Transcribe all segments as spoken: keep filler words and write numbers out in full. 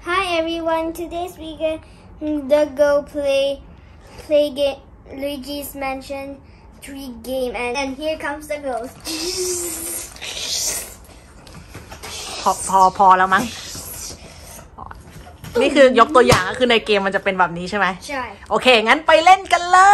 Hi everyone. Today's we gonna go play play game Luigi's Mansion three game and and here comes the ghost. พอพอพอแล้วมั้งนี่คือยกตัวอย่างก็คือในเกมมันจะเป็นแบบนี้ใช่ไหมใช่โอเคงั้นไปเล่นกันเลย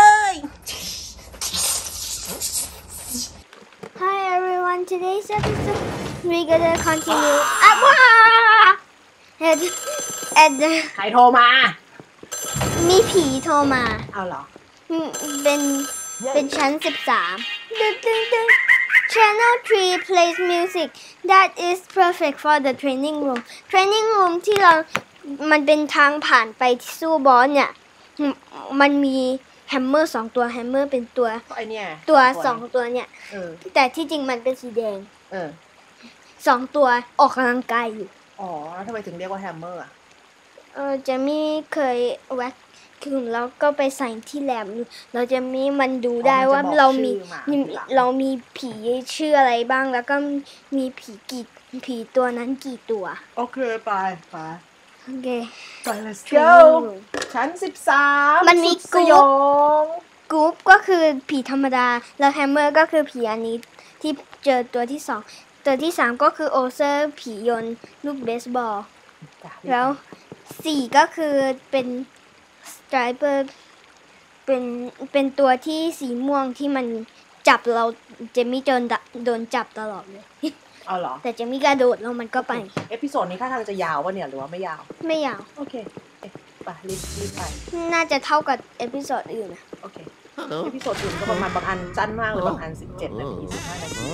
Hi everyone. Today's episode we gonna continue. Ah, and and ใครโทรมามีผีโทรมาเอาเหรอเป็นเป็นชั้นสิบสามดึงดึงดึง Channel three plays music that is perfect for the training room training room ที่เรามันเป็นทางผ่านไปที่สู้บอสเนี่ยมันมีแฮมเมอร์สองตัวแฮมเมอร์เป็นตัวไอเนี่ยตัวสองตัวเนี่ยแต่ที่จริงมันเป็นสีแดงสองตัวออกกำลังกายอยู่อ๋อแล้วทำไมถึงเรียกว่าแฮมเมอร์อ่ะเออจะมีเคยแว็กคือแล้วก็ไปใส่ที่แลบเราจะมีมันดูได้ว่าเรามีเรามีผีชื่ออะไรบ้างแล้วก็มีผีกี่ผีตัวนั้นกี่ตัวโอเคไปไปโอเคไป let's go ชั้นสิบสามมันมีกรุ๊ปกรุ๊ปก็คือผีธรรมดาแล้วแฮมเมอร์ก็คือผีอันนี้ที่เจอตัวที่สองตัวที่สามก็คือโอเซอร์ผีโยนลูกเบสบอลแล้วสี่ก็คือเป็นสไตรเปอร์เป็นเป็นตัวที่สีม่วงที่มันจับเราเจมี่โดนโดนจับตลอดเลยเอาเหรอแต่เจมี่กระโดดแล้วมันก็ไปเอพิโซดนี้ท่าทางจะยาววะเนี่ยหรือว่าไม่ยาวไม่ยาวโอเคไปรีบรีบไปน่าจะเท่ากับเอพิโซดอื่นนะโอเคเอพิโซดอื่นก็ประมาณบางอันสั้นมากเลยบางอันสิบเจ็ดนาทีสิบห้านาที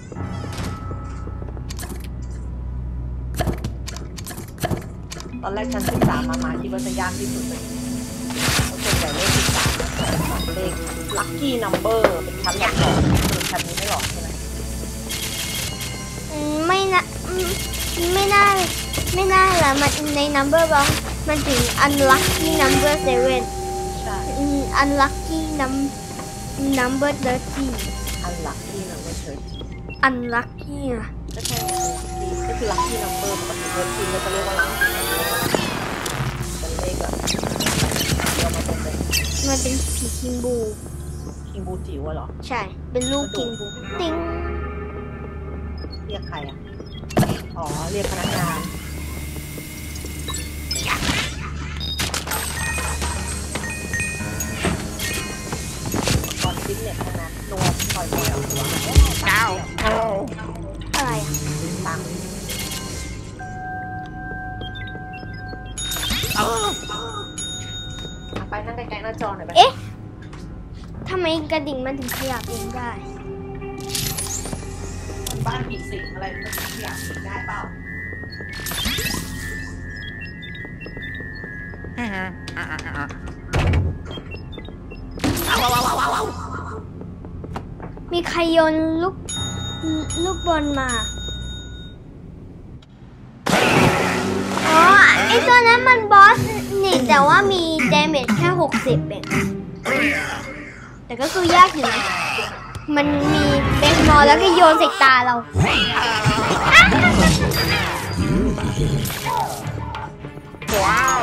ตอนแรกชั้นสิบสามมามาคิดว่าจะยากที่สุดเลยส่วนใหญ่เลขสิบสามเลขลัคกี้นัมเบอร์เป็นชั้นหลอกส่วนชั้นนี้ไม่หลอกใช่ไหมไม่น่าไม่น่าไม่น่าละมันใน number box มันถึง unlucky number seven ใช่ unlucky num number thirty unlucky number thirty unlucky อ่ะก็ใช่ก็คือ lucky number ปกติเวทีเราจะเรียกว่า lucky เป็นเลขแบบเรามาตรงเลยมันเป็นผีคิงบูคิงบูจิ๋วเหรอใช่เป็นลูกคิงบูติ้งเรียกใครอ่ะอ๋อเรียกพนักงานก่อนฟิตเนสนะนวมปล่อยปล่อยออกตัวเก้าอะไรอ่ะตังไปนั่งใกล้ๆหน้าจอหน่อยไปเอ๊ะทำไมกระดิ่งมันถึงขยับเองได้บ้านผีสิงอะไรมันขยับได้เปล่ามีใครโยนลูกลูกบอลมาอ๋อไอตัวนั้นมันบอสนี่แต่ว่ามีเดเมจแค่หกสิบเองแต่ก็คือยากอยู่นะมันมีเบสบอลแล้วก็โยนใส่ตาเราว้าว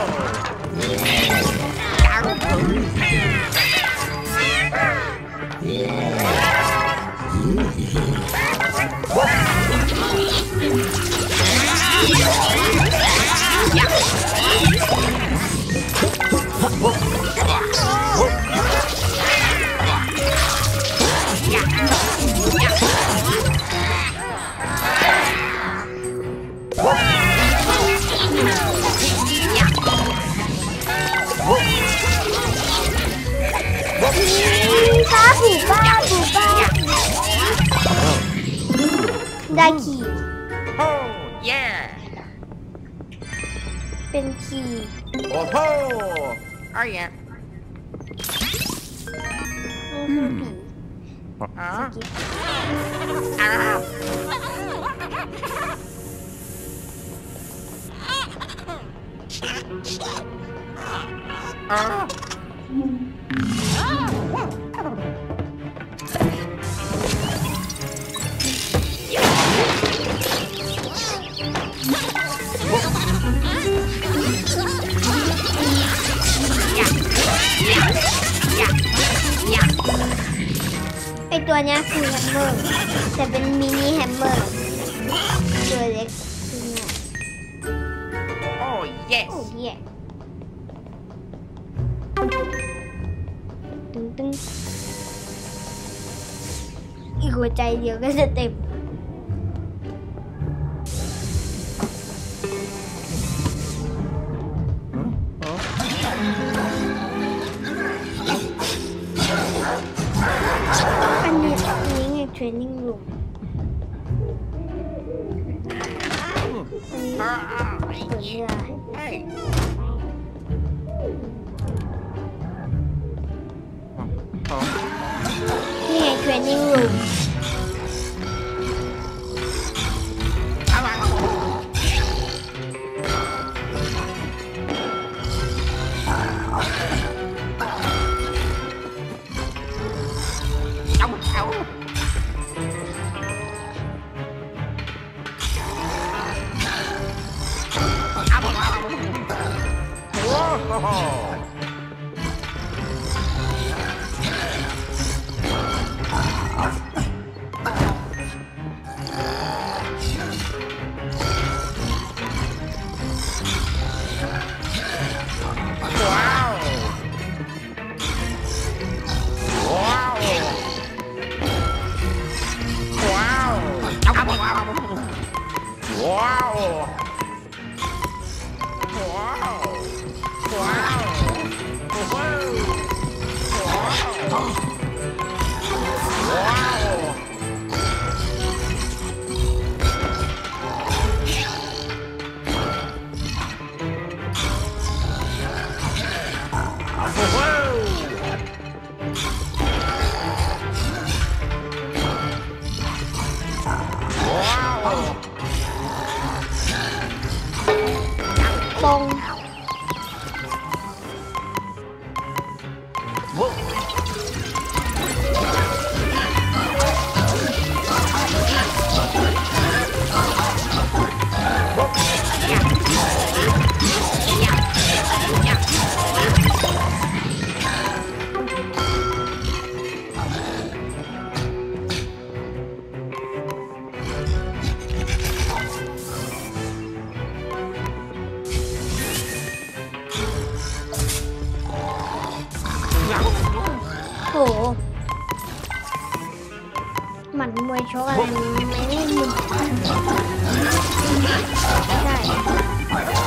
ป้าผูป้าผูป้าได้ขี่เป็นขี่โอ้โหอะไรอ่ะนี่คือผีอ๋ออ้าวตัวเนี้ยคือแฮมเมอร์แต่เป็นมินิแฮมเมอร์ตัวเล็กขึ้นมา Oh, yes. โอ้ยตึงตึงอีกหัวใจเดียวก็จะเต็มอันนี้อันนี้ไงเทรนนิ่งรูม Uh, เปิดไม่ได้ hey. Oh, นี่ไงเทรนนิ่งรูม Ow, ow. Whoa. Wow. Wow. Wow. Wow. Wow. Wow. Wow. Wow. ปง โหหมัดมวยชกอะไรมันไม่ได้มึนใช่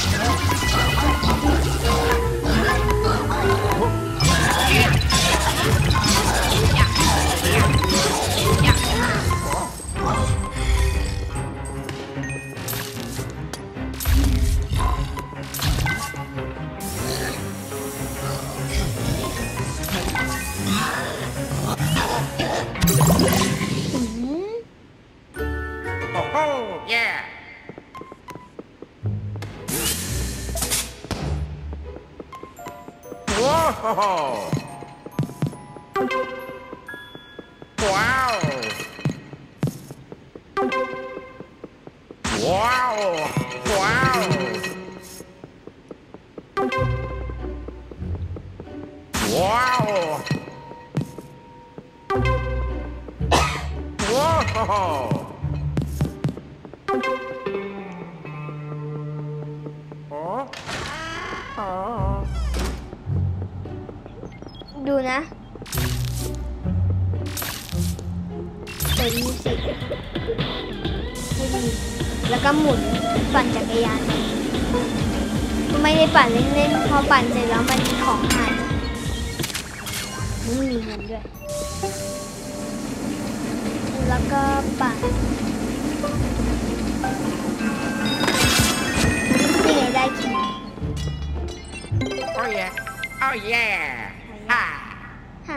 อืม Oh, oh, yeah. Whoa. Wow. Wow. Wow. Wow. Whoa. Oh. Oh. ดูนะเปิดมิวสิกให้ดีแล้วก็หมุนปั่นจักรยานไม่ได้ปั่นเล่นๆพอปั่นเสร็จแล้วมันมีของหายไม่มีเงินด้วย แล้วก็ปั่นนี่ไงได้คิว Oh, yeah. Oh, yeah. Ha. ค่ะ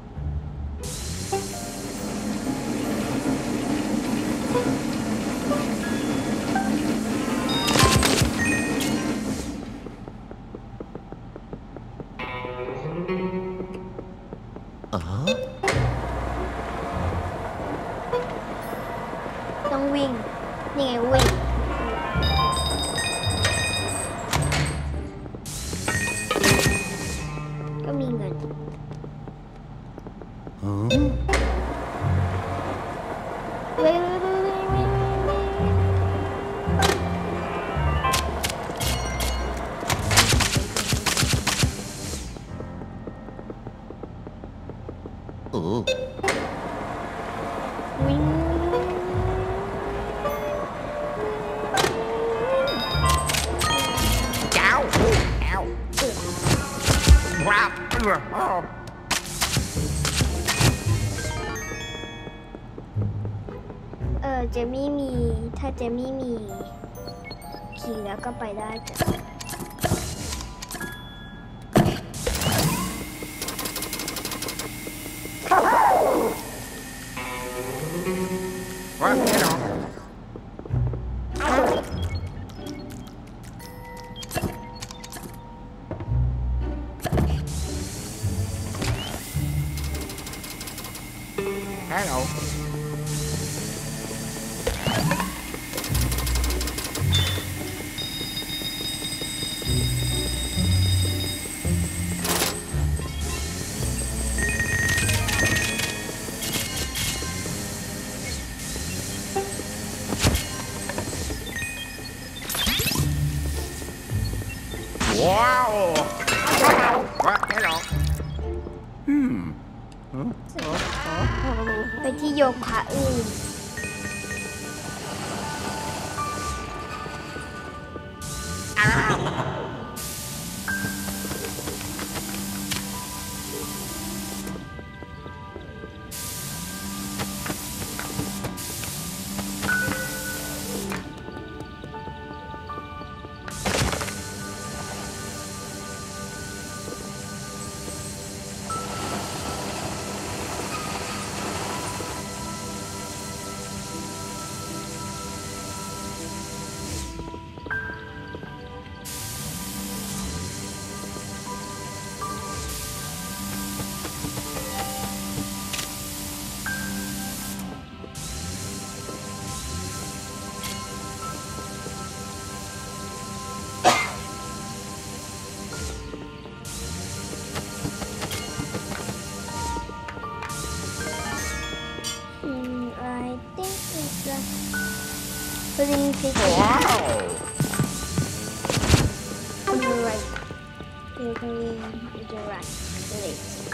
ต้องวิ่ง นี่ไงวิ่ง ก็มีเงินวิ่ง cháu eo wow oh. เออเจมี่มีถ้าเจมี่มีขี่แล้วก็ไปได้จ้ะ What? Hello. Hello. Wow. What? Hello. Hmm. ไปที่โยคะอื่น Hmm, I think it's a putting picture Wow. on the right. You're going to the right. Wait.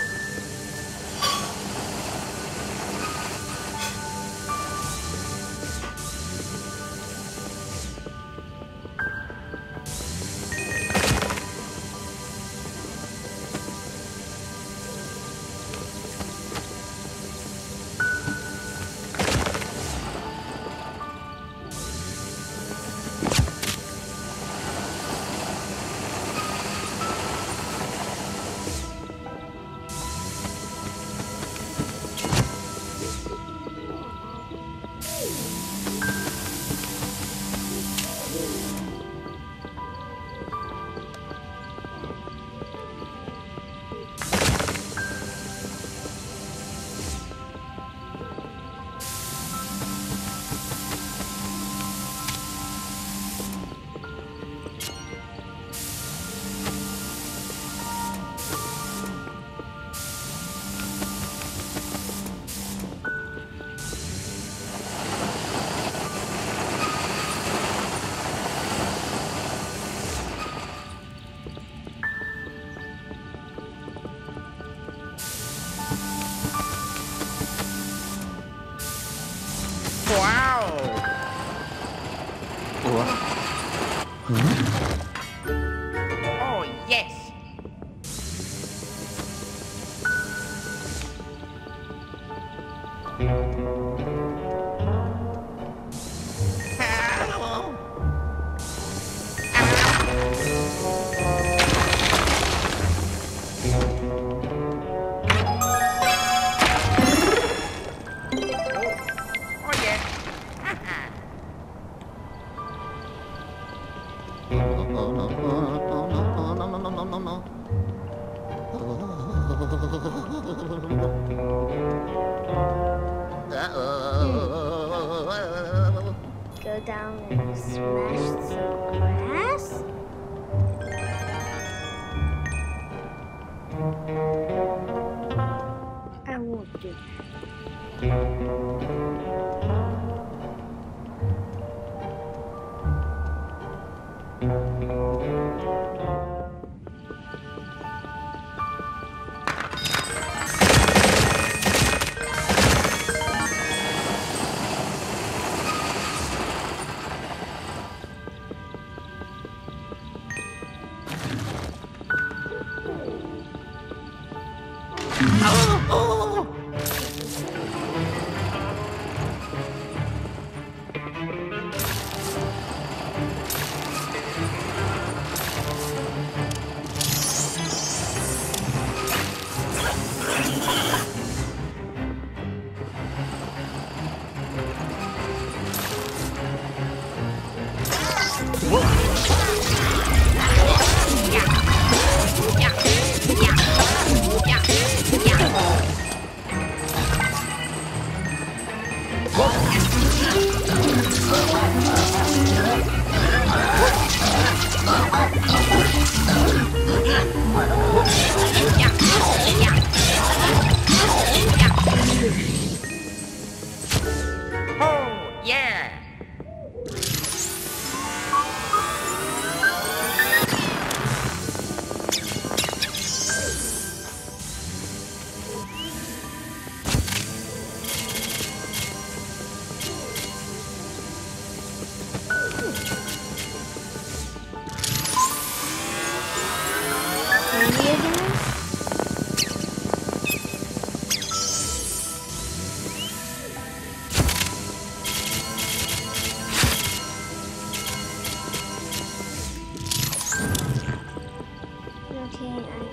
Wow. Ủa? Oh yes. Oh yeah. Go down and smash some grass. I won't do that.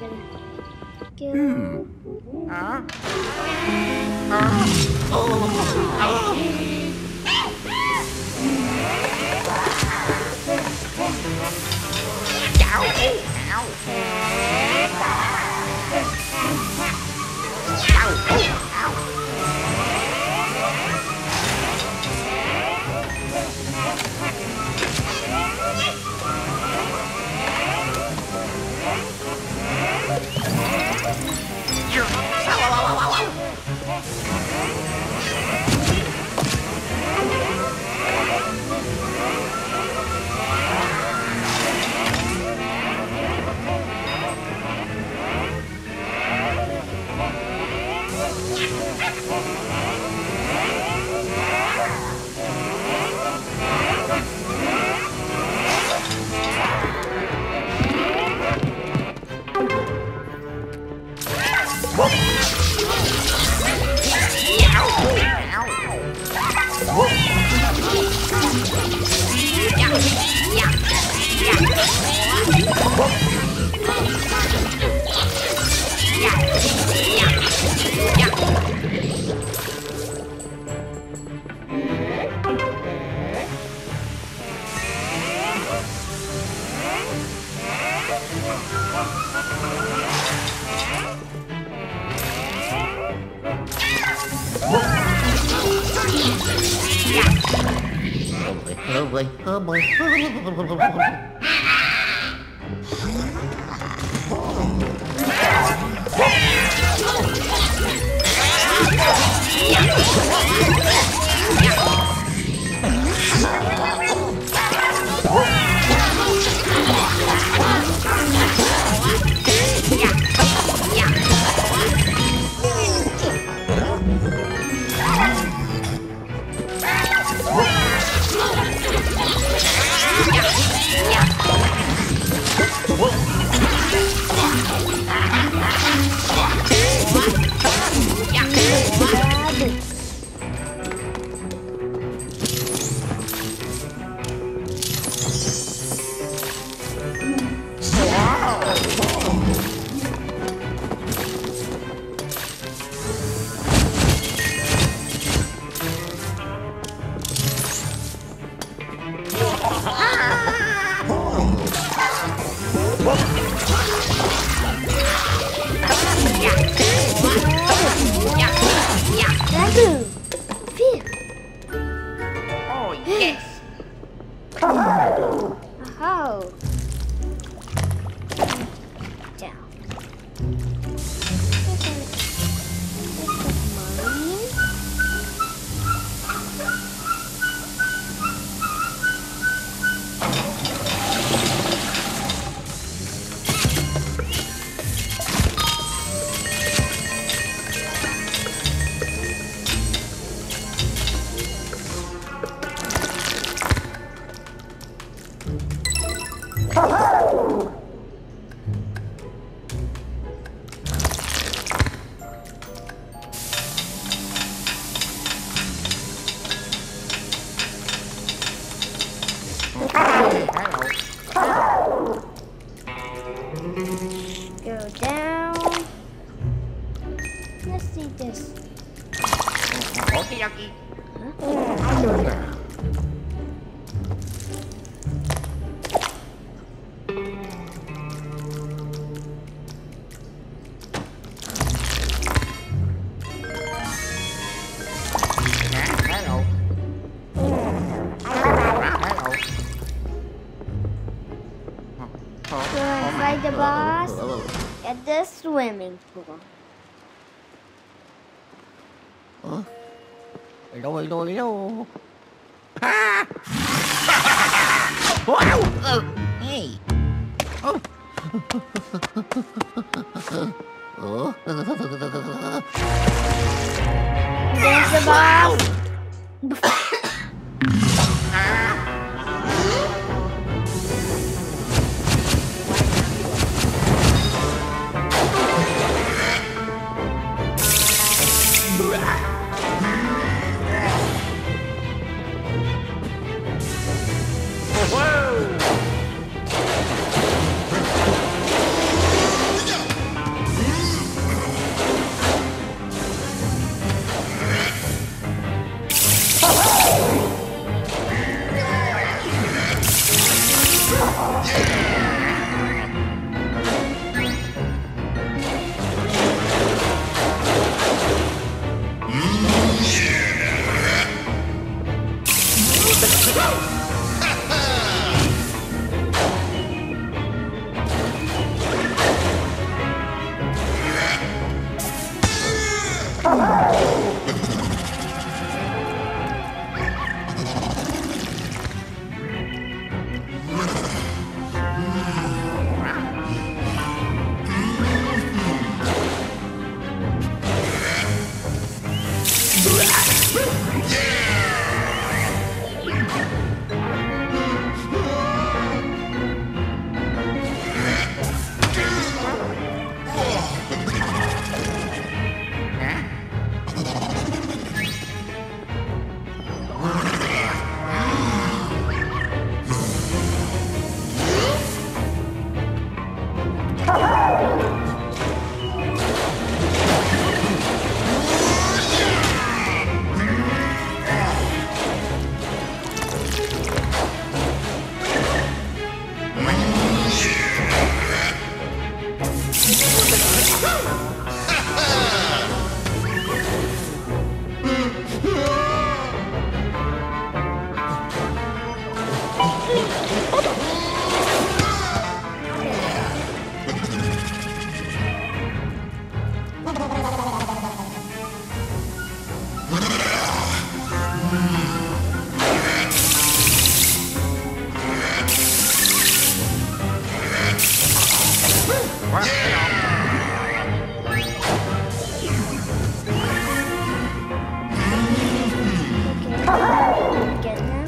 กันนะเกี่ยวอ๋ออ๋อโอ้เอาเจ้าเอาเจ้าเอา Ơ bơi, ơ bơi. Oh, yes. Oh. Down. Go down. Let's see this. Okay, okay. Hello. Hello. Go and fight the boss at the swimming pool. Hello, hello, hello. Ah! Wow! Oh, hey. Oh. Oh. There's the boss. Get now.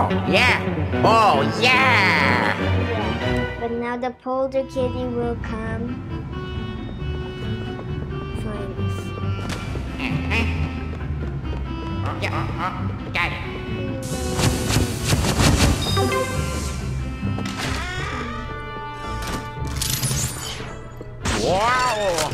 Oh, yeah. Oh, yeah. But now the polder kitty will come find us. Oh, yeah. Oh, oh, got it. Wow.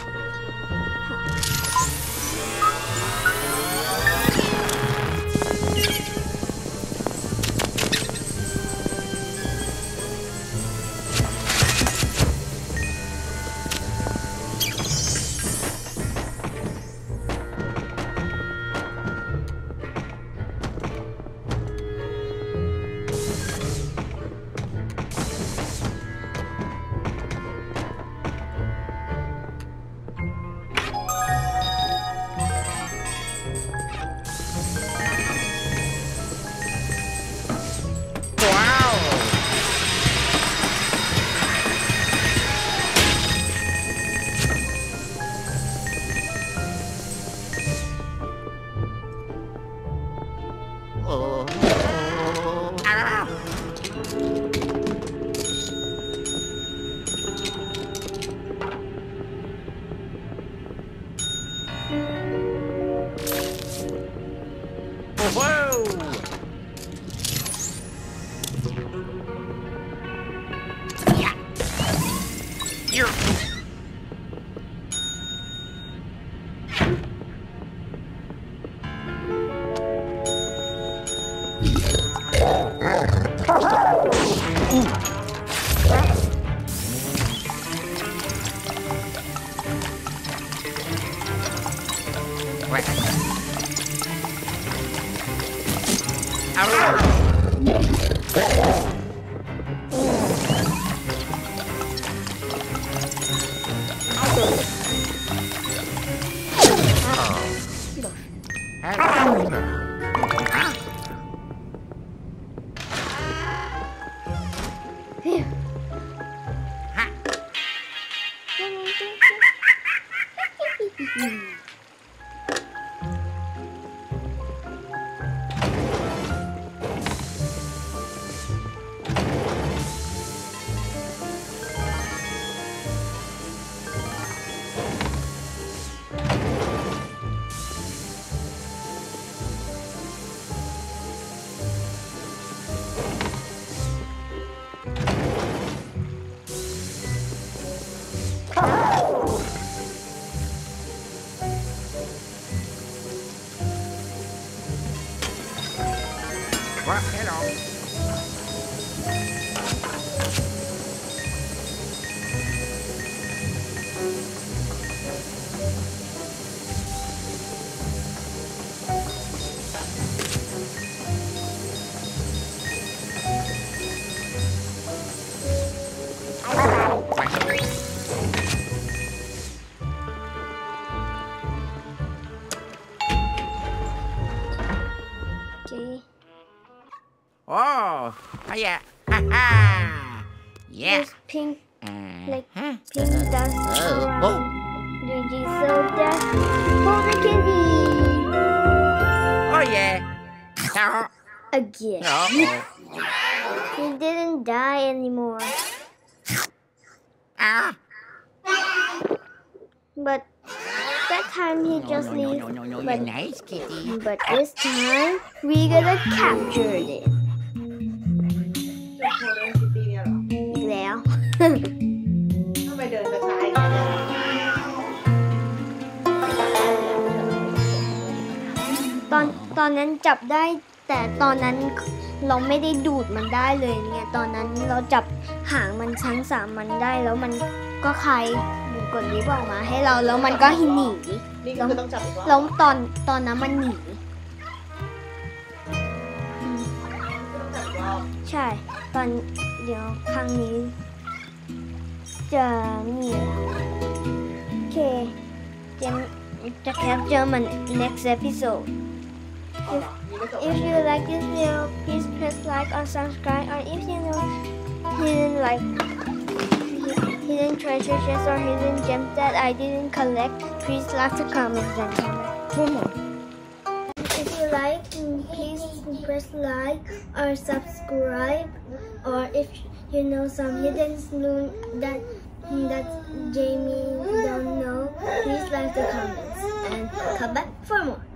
Oh. Ah. Whoa. Yeah. You're... What? What? Hello. Okay. Oh, yeah. Ha ha. Yeah. There's pink, like Uh-huh. pink dust Oh. around Luigi, so that's polder kitty Oh, yeah. Oh, again. oh. He didn't die anymore, Ah. but that time he just no, no, leaves. no, no, no, But, you're nice, kitty. but this time we gonna capture it. จะโชว์เรื่องคิตตี้เนี่ยเหรออีกแล้วทำไมเดินช้าๆอย่างนี้เนี่ยตอนตอนนั้นจับได้ แต่ตอนนั้นเราไม่ได้ดูดมันได้เลยเนี่ยตอนนั้นเราจับหางมันชั้งสามมันได้แล้วมันก็คายกดลิฟต์ออกมาให้เราแล้วมันก็หนีนี่ก็คือต้องจับอีกรอบแล้วตอนตอนนั้นมันหนีอืมต้องจับอีกรอบใช่ ตอนเดี๋ยวครั้งนี้ จะนี่แหละโอเคจะจะแคปเจอมัน next episode เอาเหรอนี่ไม่จบ if you like this video please press like or subscribe or if you know hidden like hidden treasure chests or hidden gems that I didn't collect please like the comments and comment if you like please press press like or subscribe. Or if you know some hidden loot that that Jamie don't know, please like the comments and come back for more.